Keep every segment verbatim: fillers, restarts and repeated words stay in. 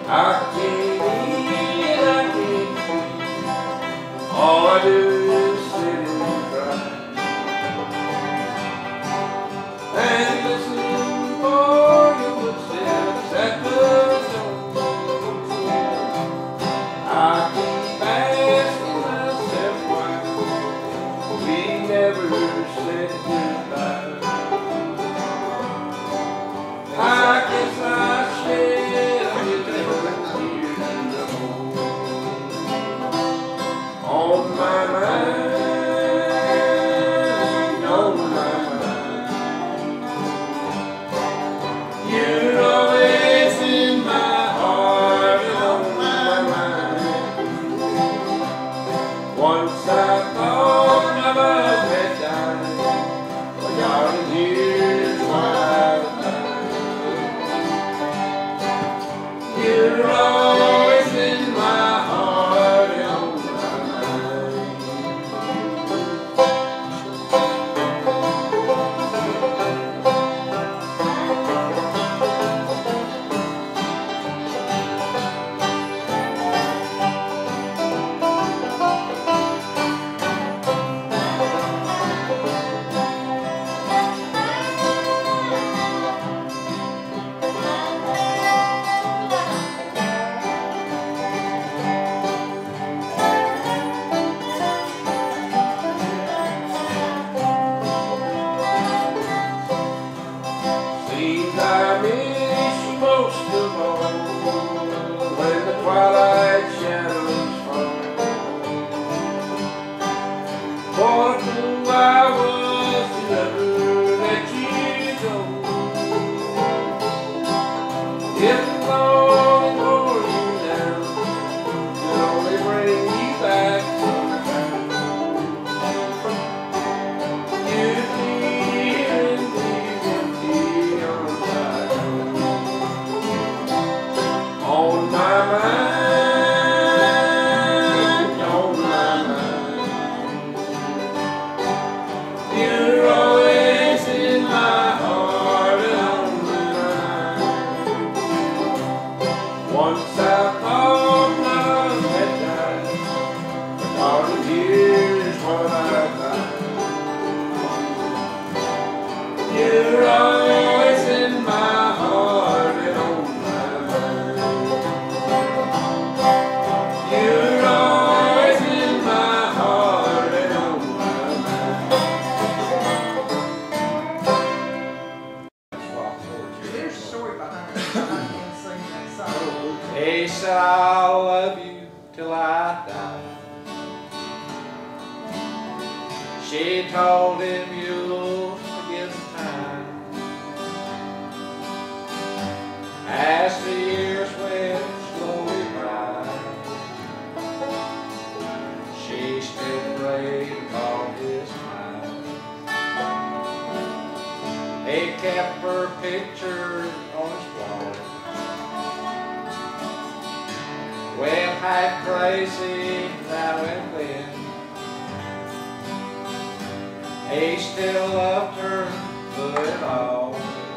I can't eat, I can't sleep. All I do is sit and cry and listen for your footsteps at the door. I keep asking myself why we never said goodbye. I guess I shed a little tears on my mind, on my mind. You're always in my heart and on my mind. Once I thought my love had died, but darling, here's what I've done. You're always in my heart and on my mind. Seems I miss you most of all when the twilight shadows fall. What a fool I was to ever let you go. If I'm longing for you now, it'll only bring you back sometime. You'd be in these empty arms I know. On my mind, on my mind. You're always in my heart and on my mind. Once I thought my love had died, but darling, here's what I find. You're always in my heart and on my mind. You're always in my heart and on my mind. There's a story behind it. I can't sing that song. He said, I'll love you till I die. She told him, you'll forget the time. As the years went slowly by, she still prayed on his mind. He kept her picture on his wall. Went half crazy now and then. He still loved her through it all,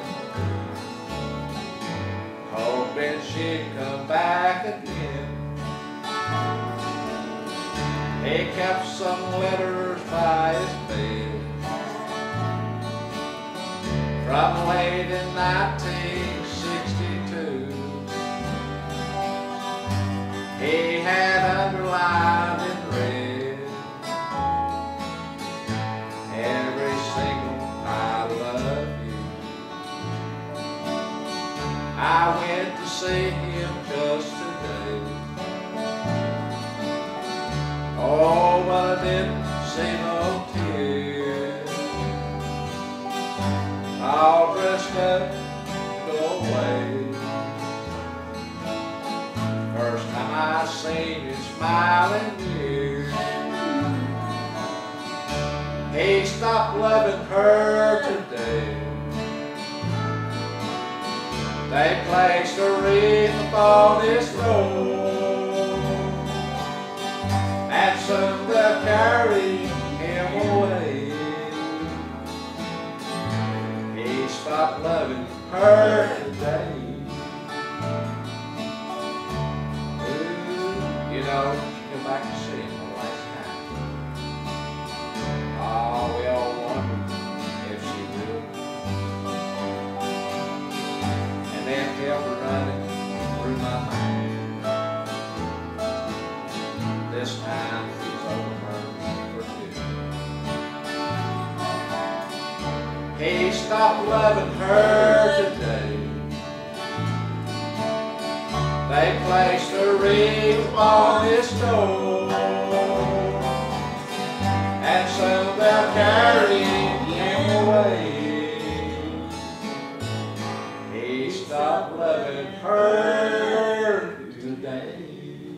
hoping she'd come back again. He kept some letters by his bed from late in nineteen sixty-two. He had underlined in red every single I love you. I went to see him just today. Oh, but I didn't see no tears. All dressed up to go away. First time I seen his smiling years. He stopped loving her today. They placed a wreath upon his throne, and soon they'll carry him away. He stopped loving her today. know, she come back to see him the last time. Oh, we all wondered if she would. And then kept running through my mind. This time he's over her for good. He stopped loving her today. They placed a wreath on his door, and soon they'll carry him away. He stopped loving her today.